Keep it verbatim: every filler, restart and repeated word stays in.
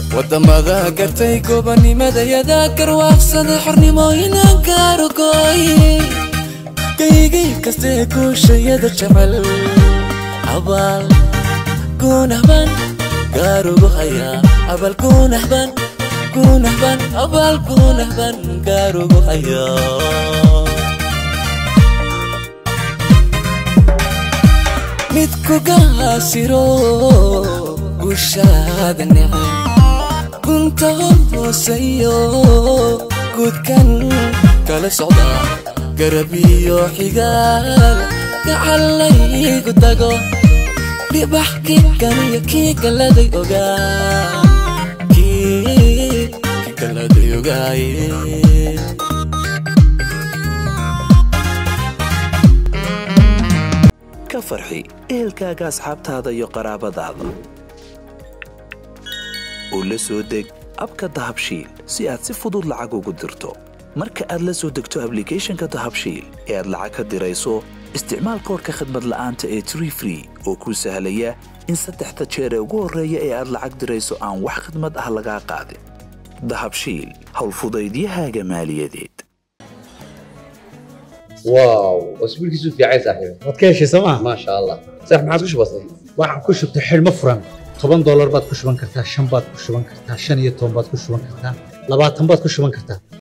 wadamada gartay gobanimada yadaakar waaqsada xornimooyina gaarugooy kaygay kastee guushayada jamal abaal guunahban gaarugu hayaa abaal guunahban guunahban abaal guunahban gaarugu hayaa midku gaasiro guushaada nicay kunta hooseeyo gudkan kala socda garabiyo xigaal gacalaygu tago dhibax kiikan iyo kii kaladay ogaa kii kaladay ogaaye ka farxi ehelkaaga asxaabtaada iyo qaraabadaada oo la soo deg abka dahabshiil si aad si fudud lacag ugu dirto marka aad la soo degto applicationka dahabshiil ee aad lacag ka dirayso isticmaal koodhka khidmad la'aanta ee tree free oo kuu sahlaya in saddexda jeer ee ugu horreeya ee aad lacag dirayso aan wax khidmad ah lagaa qaadin dahabshiil howlfudaydiyahaaga maaliyadeed واو اسبوع كيسو في عايز صاحبي wadkeeshi sama ما شاء الله صح ما عادش بسيط waxaan ku shubtay xilmo furan toban dollar baad ku shuban kartaa shan baad ku shuban kartaa shan iyo toban baad ku shuban kartaa labaatan baad ku shuban kartaa